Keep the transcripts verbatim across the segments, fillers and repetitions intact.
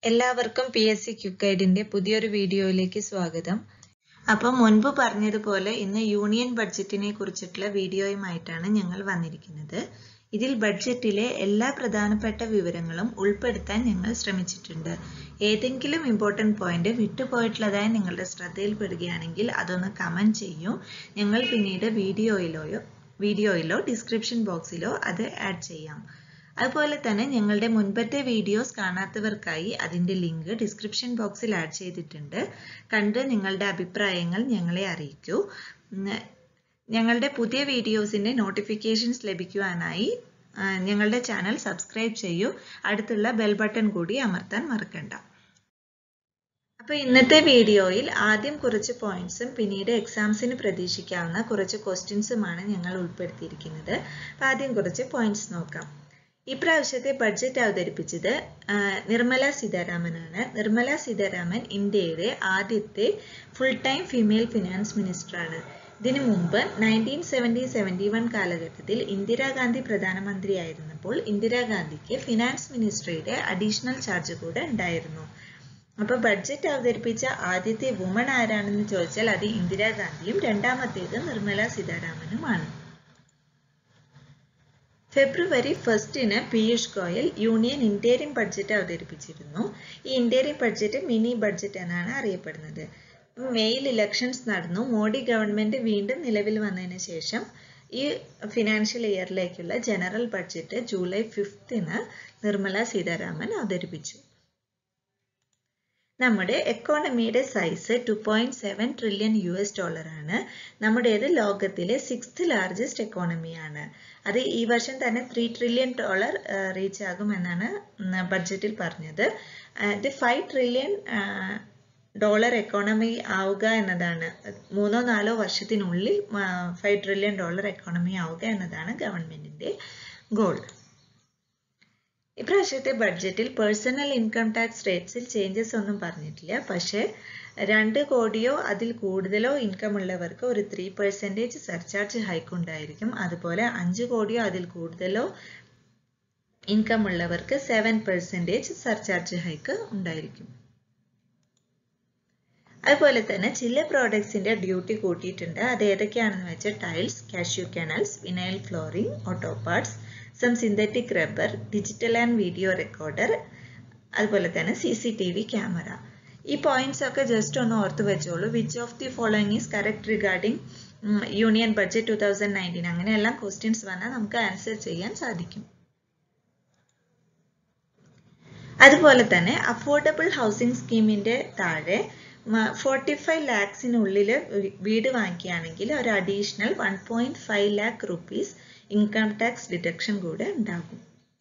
എല്ലാവർക്കും P S C quick ഗൈഡിന്റെ പുതിയൊരു വീഡിയോയിലേക്ക് സ്വാഗതം. അപ്പോൾ മുൻപ് പറഞ്ഞതുപോലെ ഇന്ന് യൂണിയൻ ബഡ്ജറ്റിനെ കുറിച്ചിട്ടുള്ള വീഡിയോയുമായിട്ടാണ് ഞങ്ങൾ വന്നിരിക്കുന്നത്. ഇതിൽ ബഡ്ജറ്റിലെ എല്ലാ പ്രധാനപ്പെട്ട വിവരങ്ങളും ഉൾപ്പെടുത്താൻ ഞങ്ങൾ ശ്രമിച്ചിട്ടുണ്ട്. ഏതെങ്കിലും ഇമ്പോർട്ടൻറ്റ് പോയിന്റ് വിട്ടുപോയിട്ടുള്ളതായി നിങ്ങളുടെ ശ്രദ്ധയിൽപ്പെടുകയാണെങ്കിൽ അതൊന്ന് കമൻറ്റ് ചെയ്യൂ. ഞങ്ങൾ പിന്നീട് വീഡിയോയിലോയോ വീഡിയോയിലോ ഡിസ്ക്രിപ്ഷൻ ബോക്സിലോ അത് ആഡ് ചെയ്യാം. അതുപോലെ തന്നെ ഞങ്ങളുടെ മുൻപത്തെ വീഡിയോസ് കാണാത്തവർക്കായി അതിൻ്റെ ലിങ്ക് ഡിസ്ക്രിപ്ഷൻ ബോക്സിൽ ആഡ് ചെയ്തിട്ടുണ്ട്. കണ്ട് നിങ്ങളുടെ അഭിപ്രായങ്ങൾ ഞങ്ങളെ അറിയിക്കൂ. ഞങ്ങളുടെ പുതിയ വീഡിയോസിൻ്റെ നോട്ടിഫിക്കേഷൻസ് ലഭിക്കുവാനായി ഞങ്ങളുടെ ചാനൽ സബ്സ്ക്രൈബ് ചെയ്യൂ. അടുത്തുള്ള ബെൽ ബട്ടൺ കൂടി അമർത്താൻ മറക്കണ്ട. അപ്പോൾ ഇന്നത്തെ വീഡിയോയിൽ ആദ്യം കുറച്ച് പോയിന്റ്സും പിന്നീട് എക്സാംസിന് പ്രതീക്ഷിക്കാവുന്ന കുറച്ച് ക്വസ്റ്റ്യൻസുമാണ് ഞങ്ങൾ ഉൾപ്പെടുത്തിയിരിക്കുന്നത്. അപ്പോൾ ആദ്യം കുറച്ച് പോയിന്റ്സ് നോക്കാം. ഇപ്രാവശ്യത്തെ ബഡ്ജറ്റ് അവതരിപ്പിച്ചത് നിർമ്മല സീതാരാമനാണ്. നിർമ്മല സീതാരാമൻ ഇന്ത്യയുടെ ആദ്യത്തെ ഫുൾ ടൈം ഫീമെയിൽ ഫിനാൻസ് മിനിസ്റ്ററാണ്. ഇതിനു മുമ്പ് നയൻറ്റീൻ സെവൻറ്റി സെവൻറ്റി വൺ കാലഘട്ടത്തിൽ ഇന്ദിരാഗാന്ധി പ്രധാനമന്ത്രിയായിരുന്നപ്പോൾ ഇന്ദിരാഗാന്ധിക്ക് ഫിനാൻസ് മിനിസ്ട്രിയുടെ അഡീഷണൽ ചാർജ് കൂടെ ഉണ്ടായിരുന്നു. അപ്പോൾ ബഡ്ജറ്റ് അവതരിപ്പിച്ച ആദ്യത്തെ വുമൺ ആരാണെന്ന് ചോദിച്ചാൽ അത് ഇന്ദിരാഗാന്ധിയും രണ്ടാമത്തേത് നിർമ്മല സീതാരാമനുമാണ്. ഫെബ്രുവരി ഫസ്റ്റിന് Piyush Goyal union interim budget അവതരിപ്പിച്ചിരുന്നു. ഈ ഇന്റേറിയം ബഡ്ജറ്റ് മിനി ബഡ്ജറ്റ് എന്നാണ് അറിയപ്പെടുന്നത്. മെയിൽ ഇലക്ഷൻസ് നടന്നു. മോഡി ഗവൺമെന്റ് വീണ്ടും നിലവിൽ വന്നതിന് ശേഷം ഈ ഫിനാൻഷ്യൽ ഇയറിലേക്കുള്ള ജനറൽ ബഡ്ജറ്റ് ജൂലൈ ഫിഫ്തിന് നിർമ്മല സീതാരാമൻ അവതരിപ്പിച്ചു. നമ്മുടെ എക്കോണമിയുടെ size two point seven trillion U S dollar ആണ്. നമ്മുടേത് ലോകത്തിലെ സിക്സ്ത് ലാർജസ്റ്റ് എക്കോണമിയാണ്. അത് ഈ വർഷം തന്നെ ത്രീ ട്രില്യൺ ഡോളർ റീച്ച് ആകുമെന്നാണ് ബഡ്ജറ്റിൽ പറഞ്ഞത്. ഇത് ഫൈവ് ട്രില്യൺ ഡോളർ എക്കോണമി ആവുക എന്നതാണ്, മൂന്നോ നാലോ വർഷത്തിനുള്ളിൽ ഫൈവ് ട്രില്യൺ ഡോളർ എക്കോണമി ആവുക എന്നതാണ് ഗവൺമെന്റിന്റെ ഗോൾ. ഇപ്രാവശ്യത്തെ ബഡ്ജറ്റിൽ പേഴ്സണൽ ഇൻകം ടാക്സ് റേറ്റ്സിൽ ചേഞ്ചസ് ഒന്നും പറഞ്ഞിട്ടില്ല. പക്ഷേ രണ്ട് കോടിയോ അതിൽ കൂടുതലോ ഇൻകം ഉള്ളവർക്ക് ഒരു ത്രീ പെർസെൻറ്റേജ് സർചാർജ് ഹൈക്ക് ഉണ്ടായിരിക്കും. അതുപോലെ അഞ്ച് കോടിയോ അതിൽ കൂടുതലോ ഇൻകം ഉള്ളവർക്ക് സെവൻ പെർസെൻറ്റേജ് സർചാർജ് ഹൈക്ക് ഉണ്ടായിരിക്കും. അതുപോലെ തന്നെ ചില പ്രോഡക്ട്സിന്റെ ഡ്യൂട്ടി കൂട്ടിയിട്ടുണ്ട്. അത് ഏതൊക്കെയാണെന്ന് വെച്ചാൽ tiles, cashew kernels, vinyl flooring, auto parts, some synthetic rubber, digital and video recorder, അതുപോലെ തന്നെ C C T V camera. ഈ പോയിന്റ്സ് ഒക്കെ ജസ്റ്റ് ഒന്ന് ഓർത്ത് വെച്ചോളൂ. Which of the following is correct regarding union budget two thousand nineteen അങ്ങനെയെല്ലാം questions വന്നാൽ നമുക്ക് ആൻസർ ചെയ്യാൻ സാധിക്കും. അതുപോലെ തന്നെ അഫോർഡബിൾ ഹൗസിംഗ് സ്കീമിന്റെ താഴെ ഫോർട്ടി ഫൈവ് ലാക്സിനുള്ളിൽ വീട് വാങ്ങിക്കുകയാണെങ്കിൽ ഒരു additional one point five lakh rupees income tax deduction കൂടെ ഉണ്ടാകും.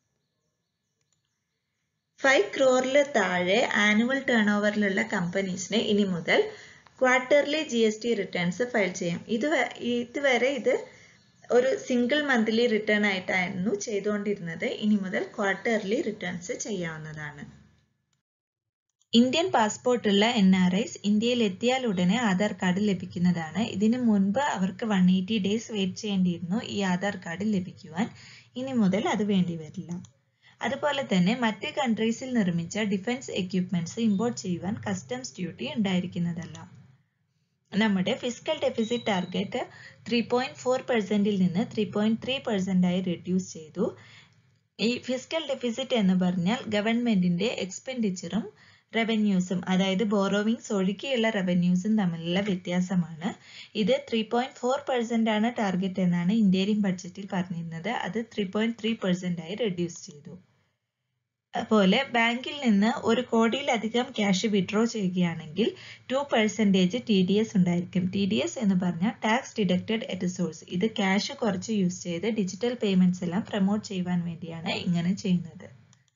ഫൈവ് ക്രോറിൽ താഴെ ആനുവൽ ടേൺ ഓവറിലുള്ള കമ്പനീസിന് ഇനി മുതൽ quarterly G S T returns file ചെയ്യാം. ഇത് ഇതുവരെ ഇത് ഒരു സിംഗിൾ മന്ത്ലി റിട്ടേൺ ആയിട്ടായിരുന്നു ചെയ്തുകൊണ്ടിരുന്നത്. ഇനി മുതൽ ക്വാർട്ടർലി റിട്ടേൺസ് ചെയ്യാവുന്നതാണ്. ഇന്ത്യൻ പാസ്പോർട്ടുള്ള എൻ ആർ ഐസ് ഇന്ത്യയിൽ എത്തിയാൽ ഉടനെ ആധാർ കാർഡ് ലഭിക്കുന്നതാണ്. ഇതിനു മുൻപ് അവർക്ക് വൺ എയ്റ്റി ഡേയ്സ് വെയിറ്റ് ചെയ്യേണ്ടിയിരുന്നു ഈ ആധാർ കാർഡ് ലഭിക്കുവാൻ. ഇനി മുതൽ അത് വേണ്ടി വരില്ല. അതുപോലെ തന്നെ മറ്റ് കൺട്രീസിൽ നിർമ്മിച്ച ഡിഫൻസ് എക്യുപ്മെന്റ്സ് ഇമ്പോർട്ട് ചെയ്യുവാൻ കസ്റ്റംസ് ഡ്യൂട്ടി ഉണ്ടായിരിക്കുന്നതല്ല. നമ്മുടെ fiscal deficit target three point four പെർസെന്റിൽ നിന്ന് ത്രീ പോയിന്റ് ത്രീ പെർസെന്റ് ആയി റെഡ്യൂസ് ചെയ്തു. ഈ ഫിസ്ക്കൽ ഡെഫിസിറ്റ് എന്ന് പറഞ്ഞാൽ ഗവൺമെന്റിന്റെ എക്സ്പെൻഡിച്ചറും റവന്യൂസും, അതായത് ബോറോവിങ്സ് ഒഴികെയുള്ള റവന്യൂസും തമ്മിലുള്ള വ്യത്യാസമാണ്. ഇത് ത്രീ പോയിന്റ് ഫോർ പെർസെന്റ് ആണ് ടാർഗറ്റ് എന്നാണ് ഇന്ത്യൻ ബഡ്ജറ്റിൽ പറഞ്ഞിരുന്നത്. അത് ത്രീ പോയിന്റ് ത്രീ പെർസെന്റ് ആയി റെഡ്യൂസ് ചെയ്തു. അതുപോലെ ബാങ്കിൽ നിന്ന് ഒരു കോടിയിലധികം ക്യാഷ് വിഡ്രോ ചെയ്യുകയാണെങ്കിൽ two percentage T D S ഉണ്ടായിരിക്കും. ടി ഡി എസ് എന്ന് പറഞ്ഞാൽ ടാക്സ് ഡിഡക്റ്റഡ് അറ്റ് സോഴ്സ്. ഇത് ക്യാഷ് കുറച്ച് യൂസ് ചെയ്ത് ഡിജിറ്റൽ പേയ്മെന്റ്സ് എല്ലാം പ്രൊമോട്ട് ചെയ്യുവാൻ വേണ്ടിയാണ് ഇങ്ങനെ ചെയ്യുന്നത്.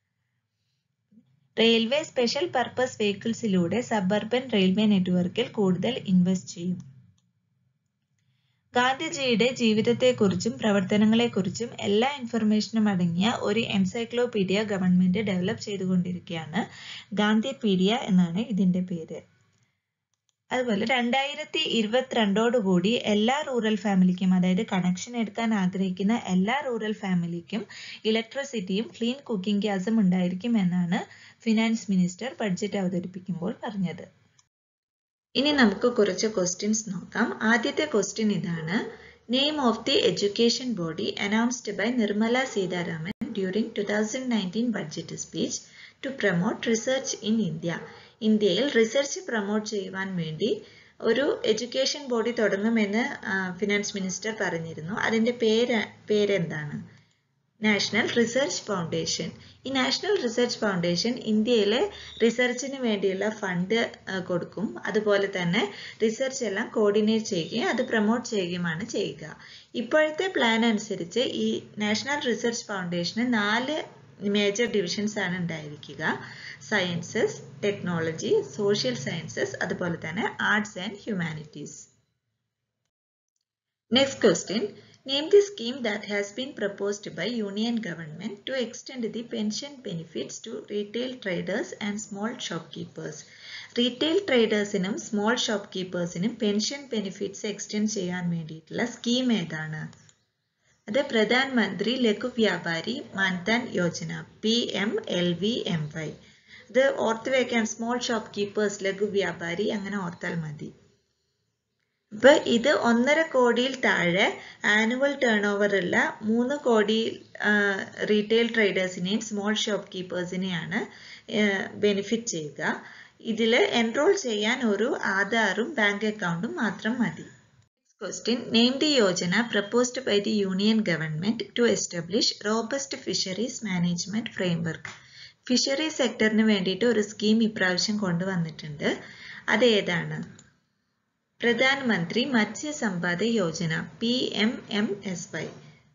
റെയിൽവേ സ്പെഷ്യൽ പർപ്പസ് വെഹിക്കിൾസിലൂടെ സബർബൻ റെയിൽവേ നെറ്റ്വർക്കിൽ കൂടുതൽ ഇൻവെസ്റ്റ് ചെയ്യും. ഗാന്ധിജിയുടെ ജീവിതത്തെക്കുറിച്ചും പ്രവർത്തനങ്ങളെക്കുറിച്ചും എല്ലാ ഇൻഫർമേഷനും അടങ്ങിയ ഒരു എൻസൈക്ലോപീഡിയ ഗവൺമെന്റ് ഡെവലപ്പ് ചെയ്തുകൊണ്ടിരിക്കുകയാണ്. ഗാന്ധിപീഡിയ എന്നാണ് ഇതിന്റെ പേര്. അതുപോലെ രണ്ടായിരത്തി ഇരുപത്തിരണ്ടോടുകൂടി എല്ലാ റൂറൽ ഫാമിലിക്കും, അതായത് കണക്ഷൻ എടുക്കാൻ ആഗ്രഹിക്കുന്ന എല്ലാ റൂറൽ ഫാമിലിക്കും ഇലക്ട്രിസിറ്റിയും ക്ലീൻ കുക്കിംഗ് ഗ്യാസും ഉണ്ടായിരിക്കും എന്നാണ് ഫിനാൻസ് മിനിസ്റ്റർ ബഡ്ജറ്റ് അവതരിപ്പിക്കുമ്പോൾ പറഞ്ഞത്. ഇനി നമുക്ക് കുറച്ച് ക്വസ്റ്റ്യൻസ് നോക്കാം. ആദ്യത്തെ ക്വസ്റ്റ്യൻ ഇതാണ്. Name of the education body announced by Nirmala Sitharaman during two thousand nineteen budget speech to promote research in India. ഇന്ത്യയിൽ റിസർച്ച് പ്രൊമോട്ട് ചെയ്യുവാൻ വേണ്ടി ഒരു എഡ്യൂക്കേഷൻ ബോഡി തുടങ്ങുമെന്ന് ഫിനാൻസ് മിനിസ്റ്റർ പറഞ്ഞിരുന്നു. അതിൻ്റെ പേര് പേരെന്താണ്? National research foundation. ഈ നാഷണൽ റിസർച്ച് ഫൗണ്ടേഷൻ ഇന്ത്യയിലെ റിസർച്ചിന് വേണ്ടിയുള്ള ഫണ്ട് കൊടുക്കും. അതുപോലെ തന്നെ റിസർച്ച് എല്ലാം കോർഡിനേറ്റ് ചെയ്യുകയും അത് പ്രൊമോട്ട് ചെയ്യുകയുമാണ് ചെയ്യുക. ഇപ്പോഴത്തെ പ്ലാൻ അനുസരിച്ച് ഈ നാഷണൽ റിസർച്ച് ഫൗണ്ടേഷന് നാല് മേജർ ഡിവിഷൻസ് ആണ് ഉണ്ടായിരിക്കുക. സയൻസസ്, ടെക്നോളജി, സോഷ്യൽ സയൻസസ്, അതുപോലെ തന്നെ arts and humanities. Next question. Name the scheme that has been proposed by Union government to extend the pension benefits to retail traders and small shopkeepers. Retail tradersനും small shopkeepersനും pension benefits extend ചെയ്യാൻ വേണ്ടിയിട്ടുള്ള scheme ഏതാണ്? അത് Pradhan Mantri Laghu Vyapari Maandhan Yojana, P M L V M Y. ഇത് ഓർത്ത് വയ്ക്കാൻ, small shop keepers, ലഘു വ്യാപാരി, അങ്ങനെ ഓർത്താൽ മതി. ഇപ്പൊ ഇത് ഒന്നര കോടിയിൽ താഴെ ആനുവൽ ടേൺ ഓവർ ഉള്ള മൂന്ന് കോടി റീറ്റെയിൽ ട്രേഡേഴ്സിനെയും സ്മോൾ ഷോപ്പ് കീപ്പേഴ്സിനെയാണ് ബെനിഫിറ്റ് ചെയ്യുക. ഇതിൽ എൻറോൾ ചെയ്യാൻ ഒരു ആധാറും ബാങ്ക് അക്കൗണ്ടും മാത്രം മതി. Next question. Name the Yojana proposed by the union government to establish robust fisheries management framework. Fishery സെക്ടറിന് വേണ്ടിയിട്ട് ഒരു സ്കീം ഇപ്രാവശ്യം കൊണ്ടുവന്നിട്ടുണ്ട്. അത് ഏതാണ്? Pradhan Mantri Matsya Sampada Yojana, P M M S Y.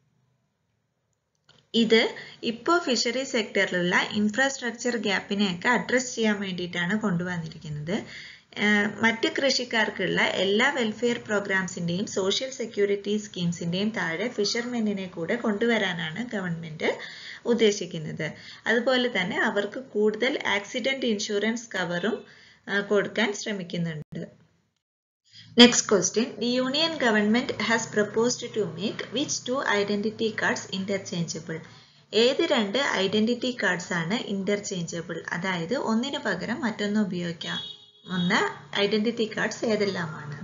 ഇത് ഇപ്പോൾ ഫിഷറി സെക്ടറിലുള്ള ഇൻഫ്രാസ്ട്രക്ചർ ഗ്യാപ്പിനെയൊക്കെ അഡ്രസ് ചെയ്യാൻ വേണ്ടിയിട്ടാണ് കൊണ്ടുവന്നിരിക്കുന്നത്. മറ്റ് കൃഷിക്കാർക്കുള്ള എല്ലാ വെൽഫെയർ പ്രോഗ്രാംസിൻ്റെയും സോഷ്യൽ സെക്യൂരിറ്റി സ്കീംസിൻ്റെയും താഴെ ഫിഷർമെന്നിനെ കൂടെ കൊണ്ടുവരാനാണ് ഗവൺമെൻറ് ഉദ്ദേശിക്കുന്നത്. അതുപോലെ തന്നെ അവർക്ക് കൂടുതൽ ആക്സിഡന്റ് ഇൻഷുറൻസ് കവറും കൊടുക്കാൻ ശ്രമിക്കുന്നുണ്ട്. Next question. The Union government has proposed to make which two identity cards interchangeable? ഏത് രണ്ട് ഐഡന്റിറ്റി കാർഡ്സ് ആണ് ഇന്റർചേഞ്ചബിൾ? അതായത് ഒന്നിനു പകരം മറ്റൊന്ന് ഉപയോഗിക്കാം ഒന്ന ഐഡന്റിറ്റി കാർഡ്സ് ഏതെല്ലാമാണ്?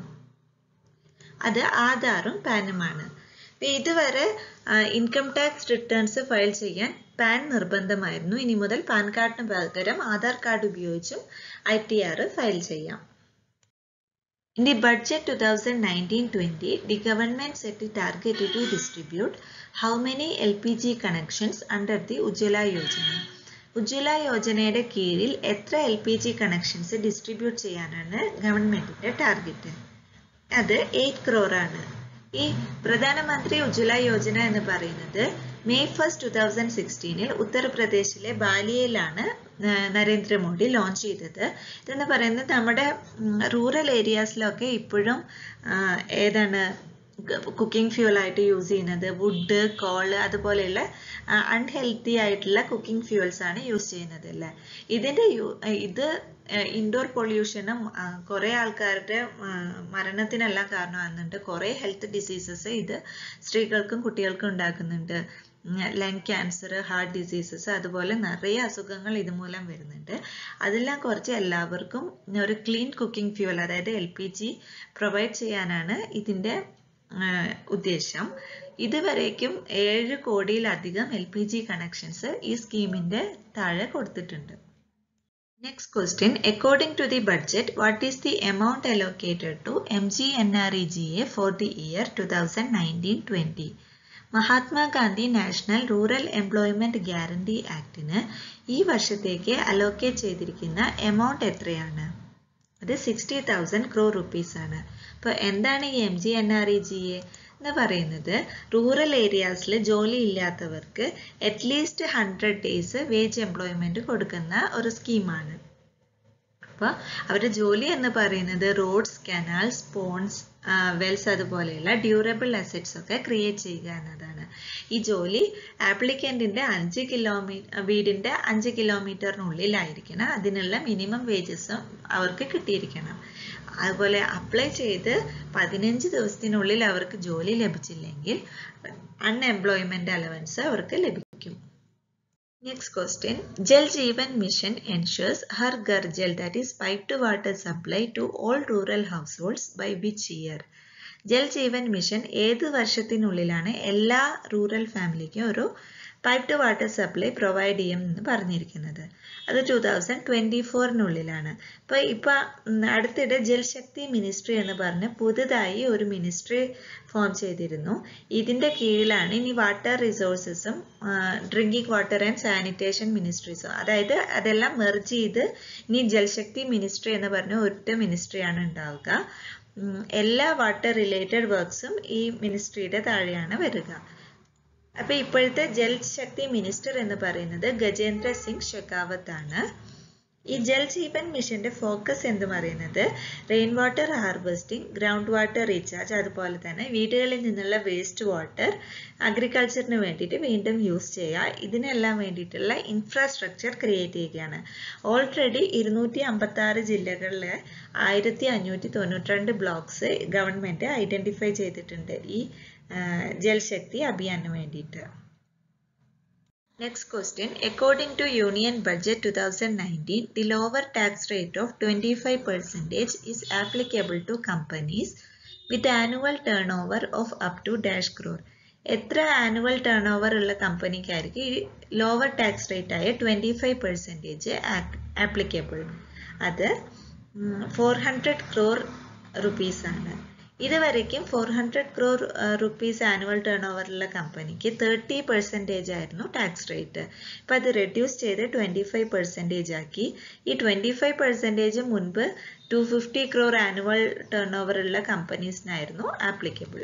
അത് ആധാറും പാനുമാണ്. ഇതുവരെ ഇൻകം ടാക്സ് റിട്ടേൺസ് ഫയൽ ചെയ്യാൻ പാൻ നിർബന്ധമായിരുന്നു. ഇനി മുതൽ പാൻ കാർഡിന് പകരം ആധാർ കാർഡ് ഉപയോഗിച്ചും ഐ ടി ആർ ഫയൽ ചെയ്യാം. In the budget twenty nineteen twenty, the government set a target to distribute how many L P G connections under the Ujjwala Yojana? Ujjwala യോജനയുടെ കീഴിൽ എത്ര L P G connections distribute ചെയ്യാനാണ് ഗവൺമെന്റിന്റെ target? അത് eight crore ആണ്. ഈ പ്രധാനമന്ത്രി ഉജ്ജ്വല യോജന എന്ന് പറയുന്നത് മെയ് ഫസ്റ്റ് ടു തൗസൻഡ് സിക്സ്റ്റീനിൽ ഉത്തർപ്രദേശിലെ ബാലിയയിലാണ് നരേന്ദ്രമോദി ലോഞ്ച് ചെയ്തത്. ഇതെന്ന് പറയുന്നത് നമ്മുടെ റൂറൽ ഏരിയാസിലൊക്കെ ഇപ്പോഴും ഏതാണ് കുക്കിംഗ് ഫ്യൂൽ ആയിട്ട് യൂസ് ചെയ്യുന്നത് വുഡ്, കോള്, അതുപോലെയുള്ള അൺഹെൽത്തി ആയിട്ടുള്ള കുക്കിംഗ് ഫ്യൂൽസ് ആണ് യൂസ് ചെയ്യുന്നത് അല്ലേ. ഇതിന്റെ ഇത് ഇൻഡോർ പൊല്യൂഷനും കുറെ ആൾക്കാരുടെ മരണത്തിനെല്ലാം കാരണമാകുന്നുണ്ട്. കുറെ ഹെൽത്ത് ഡിസീസസ് ഇത് സ്ത്രീകൾക്കും കുട്ടികൾക്കും ഉണ്ടാക്കുന്നുണ്ട്. ലങ് ക്യാൻസർ, ഹാർട്ട് ഡിസീസസ്, അതുപോലെ നിറയെ അസുഖങ്ങൾ ഇതുമൂലം വരുന്നുണ്ട്. അതെല്ലാം കുറച്ച് എല്ലാവർക്കും ഒരു ക്ലീൻ കുക്കിംഗ് ഫ്യൂൽ അതായത് എൽ പി ജി പ്രൊവൈഡ് ചെയ്യാനാണ് ഇതിന്റെ ഉദ്ദേശം. ഇതുവരേക്കും ഏഴ് കോടിയിലധികം എൽ പി ജി കണക്ഷൻസ് ഈ സ്കീമിന്റെ താഴെ കൊടുത്തിട്ടുണ്ട്. Next question. According to the budget, what is the amount allocated to M G N R E G A for the year twenty nineteen twenty? Mahatma Gandhi national rural employment guarantee ആക്ടിന് ഈ വർഷത്തേക്ക് allocate ചെയ്തിരിക്കുന്ന amount എത്രയാണ്? അത് sixty thousand crore rupees ആണ്. അപ്പോൾ എന്താണ് ഈ M G N R E G A എന്ന് പറയുന്നത്? റൂറൽ ഏരിയാസിൽ ജോലി ഇല്ലാത്തവർക്ക് at least hundred days wage employment കൊടുക്കുന്ന ഒരു സ്കീമാണ്. അപ്പോൾ അവരുടെ ജോലി എന്ന് പറയുന്നത് റോഡ്സ്, കനാൽസ്, പോൺസ്, വെൽസ് അതുപോലെയുള്ള ഡ്യൂറബിൾ അസറ്റ്സ് ഒക്കെ ക്രിയേറ്റ് ചെയ്യുക എന്നതാണ്. ഈ ജോലി ആപ്ലിക്കൻറ്റിൻ്റെ അഞ്ച് കിലോമീറ്റർ വീടിൻ്റെ അഞ്ച് കിലോമീറ്ററിനുള്ളിലായിരിക്കണം. അതിനുള്ള മിനിമം വേജസും അവർക്ക് കിട്ടിയിരിക്കണം. അതുപോലെ അപ്ലൈ ചെയ്ത് പതിനഞ്ച് ദിവസത്തിനുള്ളിൽ അവർക്ക് ജോലി ലഭിച്ചില്ലെങ്കിൽ അൺഎംപ്ലോയ്മെന്റ് അലവൻസ് അവർക്ക് ലഭിക്കും. Next question. Jal Jeevan Mission ensures Har Ghar Jal, that is pipe to water supply to all rural households by which year? Jal Jeevan mission ഏത് വർഷത്തിനുള്ളിലാണ് എല്ലാ റൂറൽ ഫാമിലിക്കും ഒരു pipe to water supply provide ചെയ്യും എന്ന് പറഞ്ഞിരിക്കുന്നത്? അത് ടു തൗസൻഡ് ട്വൻറ്റി ഫോറിനുള്ളിലാണ്. അപ്പോൾ ഇപ്പം അടുത്തിടെ ജൽശക്തി മിനിസ്ട്രി എന്ന് പറഞ്ഞ് പുതുതായി ഒരു മിനിസ്ട്രി ഫോം ചെയ്തിരുന്നു. ഇതിൻ്റെ കീഴിലാണ് ഇനി വാട്ടർ റിസോഴ്സസും ഡ്രിങ്കിങ് വാട്ടർ ആൻഡ് സാനിറ്റേഷൻ മിനിസ്ട്രീസും, അതായത് അതെല്ലാം മെർജ് ചെയ്ത് ഇനി ജൽശക്തി മിനിസ്ട്രി എന്ന് പറഞ്ഞ ഒറ്റ മിനിസ്ട്രിയാണ് ഉണ്ടാവുക. എല്ലാ വാട്ടർ റിലേറ്റഡ് വർക്ക്സും ഈ മിനിസ്ട്രിയുടെ താഴെയാണ് വരിക. അപ്പോൾ ഇപ്പോഴത്തെ ജൽ ശക്തി മിനിസ്റ്റർ എന്ന് പറയുന്നത് ഗജേന്ദ്ര സിംഗ് ഷെഖാവത്ത് ആണ്. ഈ ജൽ ജീവൻ മിഷന്റെ ഫോക്കസ് എന്ന് പറയുന്നത് rain water harvesting, ground water recharge, അതുപോലെ തന്നെ വീടുകളിൽ നിന്നുള്ള വേസ്റ്റ് വാട്ടർ അഗ്രികൾച്ചറിന് വേണ്ടിയിട്ട് വീണ്ടും യൂസ് ചെയ്യുക, ഇതിനെല്ലാം വേണ്ടിയിട്ടുള്ള ഇൻഫ്രാസ്ട്രക്ചർ ക്രിയേറ്റ് ചെയ്യുകയാണ്. ഓൾറെഡി ഇരുന്നൂറ്റി അമ്പത്തി ആറ് ജില്ലകളിലെ ആയിരത്തി അഞ്ഞൂറ്റി തൊണ്ണൂറ്റി രണ്ട് ബ്ലോക്സ് ഗവൺമെന്റ് ഐഡന്റിഫൈ ചെയ്തിട്ടുണ്ട് ഈ ജൽശക്തി അഭിയാന് വേണ്ടിയിട്ട്. Next question. According to Union Budget twenty nineteen, the lower tax rate of twenty-five percent is applicable to companies with annual turnover of up to dash crore. എത്ര ആനുവൽ ടേൺ ഓവർ ഉള്ള കമ്പനിക്കായിരിക്കും ഈ lower tax rate ആയ twenty five percentage applicable? അത് four hundred crore rupees ആണ്. ഇതുവരയ്ക്കും four hundred crore rupees annual turn ഓവറുള്ള കമ്പനിക്ക് തേർട്ടി പെർസെൻറ്റേജ് ആയിരുന്നു ടാക്സ് റേറ്റ്. ഇപ്പം അത് റെഡ്യൂസ് ചെയ്ത് ട്വൻറ്റി ഫൈവ് പെർസെൻറ്റേജ് ആക്കി. ഈ ട്വൻറ്റി ഫൈവ് പെർസെൻറ്റേജ് മുൻപ് two fifty crore annual turn ഓവറുള്ള കമ്പനീസിനായിരുന്നു applicable.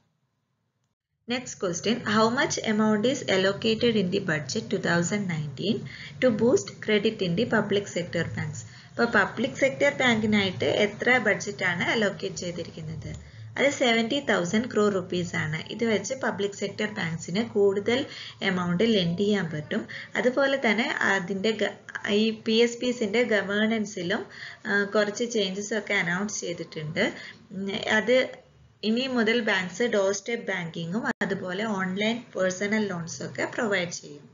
Next question. How much amount is allocated in the budget twenty nineteen to boost credit in the public sector banks? ഇപ്പോൾ public sector ബാങ്കിനായിട്ട് എത്ര ബഡ്ജറ്റാണ് allocate ചെയ്തിരിക്കുന്നത്? അത് seventy thousand crore rupees ആണ്. ഇത് വെച്ച് പബ്ലിക് സെക്ടർ ബാങ്ക്സിന് കൂടുതൽ എമൗണ്ട് ലെൻഡ് ചെയ്യാൻ പറ്റും. അതുപോലെ തന്നെ അതിൻ്റെ ഈ പി എസ് പിസിൻ്റെ ഗവേണൻസിലും കുറച്ച് ചേഞ്ചസ് ഒക്കെ അനൗൺസ് ചെയ്തിട്ടുണ്ട്. അത് ഇനി മുതൽ ബാങ്ക്സ് ഡോർ സ്റ്റെപ്പ് ബാങ്കിങ്ങും അതുപോലെ ഓൺലൈൻ പേഴ്സണൽ ലോൺസും ഒക്കെ പ്രൊവൈഡ് ചെയ്യും.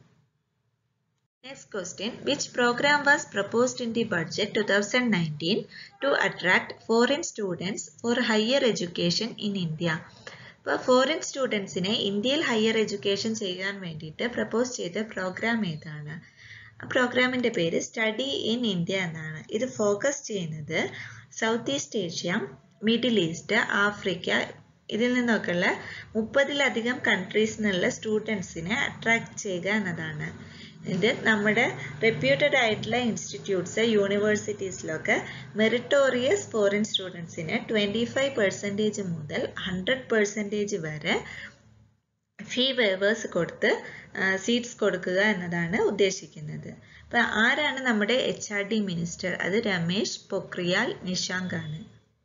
Next question. Which program was proposed in the budget twenty nineteen to attract foreign students for higher education in India? ഇപ്പോൾ ഫോറിൻ സ്റ്റുഡൻസിനെ ഇന്ത്യയിൽ ഹയർ എഡ്യൂക്കേഷൻ ചെയ്യാൻ വേണ്ടിയിട്ട് പ്രപ്പോസ് ചെയ്ത പ്രോഗ്രാം ഏതാണ്? ആ പ്രോഗ്രാമിൻ്റെ പേര് സ്റ്റഡി ഇൻ ഇന്ത്യ എന്നാണ്. ഇത് ഫോക്കസ് ചെയ്യുന്നത് south east Asia, middle east, Africa ഇതിൽ നിന്നൊക്കെയുള്ള മുപ്പതിലധികം കൺട്രീസിൽ നിന്നുള്ള സ്റ്റുഡൻസിനെ അട്രാക്ട് ചെയ്യുക എന്നതാണ്. ഇത് നമ്മുടെ റെപ്യൂട്ടഡ് ആയിട്ടുള്ള ഇൻസ്റ്റിറ്റ്യൂട്ട്സ് യൂണിവേഴ്സിറ്റീസിലൊക്കെ മെറിറ്റോറിയസ് ഫോറിൻ സ്റ്റുഡൻസിന് ട്വൻറ്റി ഫൈവ് പെർസെൻറ്റേജ് മുതൽ ഹൺഡ്രഡ് പെർസെൻറ്റേജ് വരെ ഫീ വേവേഴ്സ് കൊടുത്ത് സീറ്റ്സ് കൊടുക്കുക എന്നതാണ് ഉദ്ദേശിക്കുന്നത്. അപ്പം ആരാണ് നമ്മുടെ എച്ച് ആർ ഡി മിനിസ്റ്റർ? അത് രമേശ് പൊക്രിയാൽ നിഷാങ്ക് ആണ്.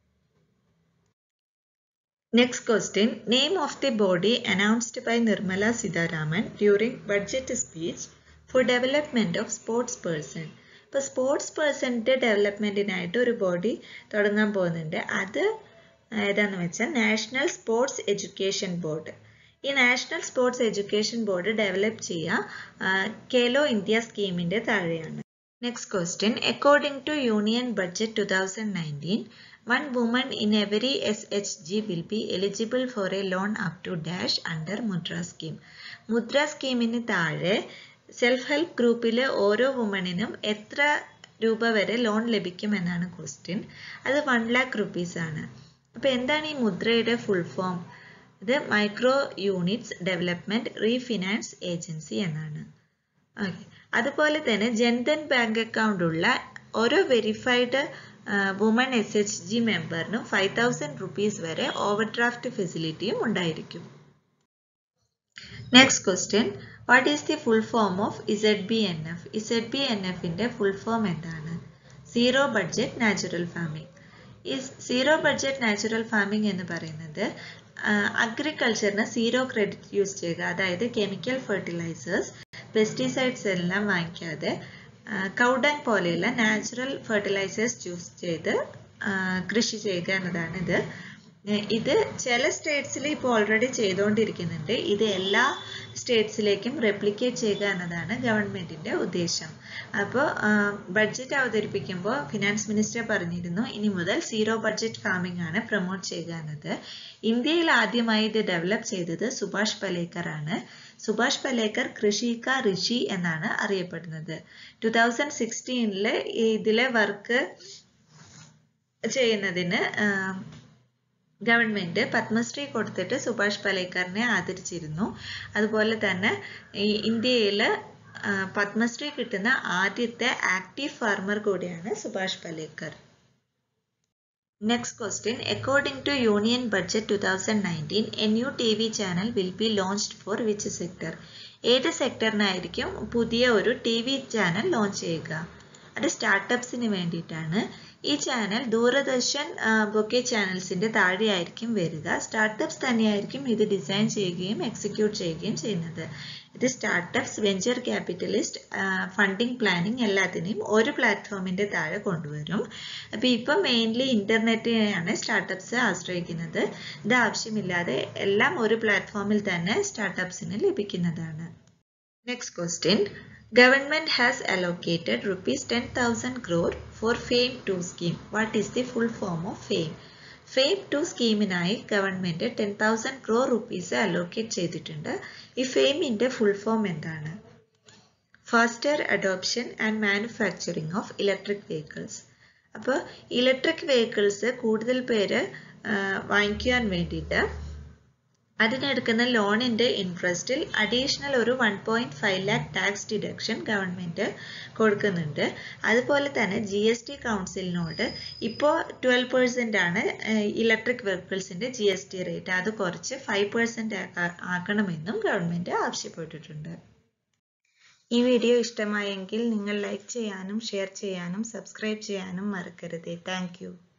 Next question. Name of the body announced by Nirmala Sitharaman during budget speech for development of sports person. ഇപ്പോൾ സ്പോർട്സ് പേഴ്സണിൻ്റെ ഡെവലപ്മെൻറ്റിനായിട്ട് ഒരു ബോഡി തുടങ്ങാൻ പോകുന്നുണ്ട്. അത് ഏതാണെന്ന് വെച്ചാൽ നാഷണൽ സ്പോർട്സ് എഡ്യൂക്കേഷൻ ബോർഡ്. ഈ national sports education board develop ചെയ്യുക കേലോ ഇന്ത്യ സ്കീമിൻ്റെ താഴെയാണ്. Next question. According to union budget twenty nineteen, one woman in every S H G will be eligible for a loan up to dash under Mudra scheme. മുദ്ര സ്കീമിന് താഴെ self help ഗ്രൂപ്പിലെ ഓരോ വുമണിനും എത്ര രൂപ വരെ ലോൺ ലഭിക്കുമെന്നാണ് ക്വസ്റ്റ്യൻ. അത് one lakh rupees ആണ്. അപ്പോൾ എന്താണ് ഈ മുദ്രയുടെ ഫുൾ ഫോം? ഇത് micro units development refinance agency എന്നാണ്. ഓക്കെ. അതുപോലെ തന്നെ ജൻധൻ ബാങ്ക് അക്കൗണ്ട് ഉള്ള ഓരോ verified woman S H G മെമ്പറിനും ഫൈവ് തൗസൻഡ് റുപ്പീസ് വരെ ഓവർ ഡ്രാഫ്റ്റ് ഫെസിലിറ്റിയും ഉണ്ടായിരിക്കും. Next question. What is the full form of Z B N F? Z B N എഫിൻ്റെ ഫുൾ ഫോം എന്താണ്? Zero budget natural farming. ഈ zero budget natural farming എന്ന് പറയുന്നത് അഗ്രികൾച്ചറിന് zero credit use ചെയ്യുക, അതായത് കെമിക്കൽ ഫെർട്ടിലൈസേഴ്സ് പെസ്റ്റിസൈഡ്സ് എല്ലാം വാങ്ങിക്കാതെ cow dung പോലെയുള്ള നാച്ചുറൽ ഫെർട്ടിലൈസേഴ്സ് യൂസ് ചെയ്ത് കൃഷി ചെയ്യുക എന്നതാണ് ഇത്. ഇത് ചില സ്റ്റേറ്റ്സിൽ ഇപ്പോൾ ഓൾറെഡി ചെയ്തുകൊണ്ടിരിക്കുന്നുണ്ട്. ഇത് എല്ലാ സ്റ്റേറ്റ്സിലേക്കും റെപ്ലിക്കേറ്റ് ചെയ്യുക എന്നതാണ് ഗവൺമെന്റിന്റെ ഉദ്ദേശം. അപ്പോൾ ബഡ്ജറ്റ് അവതരിപ്പിക്കുമ്പോൾ ഫിനാൻസ് മിനിസ്റ്റർ പറഞ്ഞിരുന്നു ഇനി മുതൽ സീറോ ബഡ്ജറ്റ് ഫാമിംഗ് ആണ് പ്രൊമോട്ട് ചെയ്യുക എന്നത്. ഇന്ത്യയിൽ ആദ്യമായി ഇത് ഡെവലപ്പ് ചെയ്തത് സുഭാഷ് പലേക്കർ ആണ്. സുഭാഷ് പലേക്കർ കൃഷി കാ ഋഷി എന്നാണ് അറിയപ്പെടുന്നത്. ടൂ തൗസൻഡ് സിക്സ്റ്റീനില് ഇതിലെ വർക്ക് ചെയ്യുന്നതിന് ഗവൺമെന്റ് പത്മശ്രീ കൊടുത്തിട്ട് സുഭാഷ് പലേക്കറിനെ ആദരിച്ചിരുന്നു. അതുപോലെ തന്നെ ഈ ഇന്ത്യയിൽ പത്മശ്രീ കിട്ടുന്ന ആദ്യത്തെ ആക്റ്റീവ് ഫാർമർ കൂടിയാണ് Subhash Palekar. Next question. According to union budget two thousand nineteen a new T V channel will be launched for which sector? ഏത് സെക്ടറിനായിരിക്കും പുതിയ ഒരു ടി വി ചാനൽ ലോഞ്ച് ചെയ്യുക? അത് സ്റ്റാർട്ടപ്സിന് വേണ്ടിയിട്ടാണ്. ഈ ചാനൽ ദൂരദർശൻ ബൊക്കെ ചാനൽസിന്റെ താഴെയായിരിക്കും വരിക. സ്റ്റാർട്ടപ്സ് തന്നെയായിരിക്കും ഇത് ഡിസൈൻ ചെയ്യുകയും എക്സിക്യൂട്ട് ചെയ്യുകയും ചെയ്യുന്നത്. ഇത് startups, venture capitalist, funding, planning എല്ലാത്തിനെയും ഒരു പ്ലാറ്റ്ഫോമിന്റെ താഴെ കൊണ്ടുവരും. അപ്പൊ ഇപ്പൊ മെയിൻലി ഇന്റർനെറ്റിനെയാണ് സ്റ്റാർട്ടപ്സ് ആശ്രയിക്കുന്നത്. ഇത് ആവശ്യമില്ലാതെ എല്ലാം ഒരു പ്ലാറ്റ്ഫോമിൽ തന്നെ സ്റ്റാർട്ടപ്സിന് ലഭിക്കുന്നതാണ്. Next question. Government has allocated rupees ten thousand crore for FAME two scheme. What is the full form of FAME? FAME two സ്കീമിനായി government ten thousand crore rupees allocate ചെയ്തിട്ടുണ്ട്. ഈ ഫെയിമിന്റെ ഫുൾ ഫോം എന്താണ്? Faster adoption and manufacturing of electric vehicles. അപ്പോൾ electric vehicles കൂടുതൽ പേര് വാങ്ങിക്കുവാൻ വേണ്ടിയിട്ട് അതിനെടുക്കുന്ന ലോണിന്റെ ഇൻട്രസ്റ്റിൽ അഡീഷണൽ ഒരു one point five lakh tax deduction government കൊടുക്കുന്നുണ്ട്. അതുപോലെ തന്നെ ജി എസ് ടി കൗൺസിലിനോട് ഇപ്പോൾ ട്വൽവ് പെർസെന്റ് ആണ് ഇലക്ട്രിക് വെഹിക്കിൾസിന്റെ ജി എസ് ടി റേറ്റ്. അത് കുറച്ച് ഫൈവ് പെർസെന്റ് ആക്കണമെന്നും ഗവൺമെന്റ് ആവശ്യപ്പെട്ടിട്ടുണ്ട്. ഈ വീഡിയോ ഇഷ്ടമായെങ്കിൽ നിങ്ങൾ ലൈക്ക് ചെയ്യാനും ഷെയർ ചെയ്യാനും സബ്സ്ക്രൈബ് ചെയ്യാനും മറക്കരുത്. Thank U.